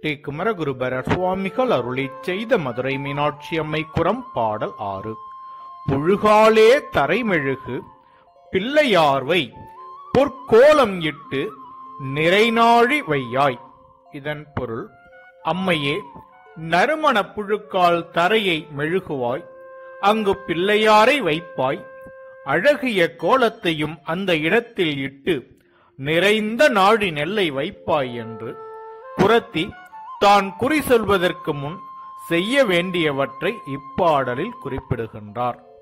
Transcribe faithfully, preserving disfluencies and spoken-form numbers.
D Kumaraguruparar சுவாமிகள் அருளிச் செய்த மதுரை மீனாட்சி அம்மை குரம் பாடல் ஆறு. புழுகாலே தரைமெழுகு பிள்ளையார்வை பொற்கோலம் இட்டு நிறைநாழி வையாய். இதன் பொருள், அம்மையே, நறுமண புழுக்கால் தரையை மெழுகுவாய், அங்கு பிள்ளையாரை வைப்பாய், அழகிய கோலத்தையும் அந்த இடத்தில் இட்டு நிறைந்த நாடி நெல்லை வைப்பாய் என்று குறத்தி தான் குறி சொல்வதற்கு முன் செய்ய வேண்டியவற்றை இப்பாடலில் குறிப்பிடுகின்றார்.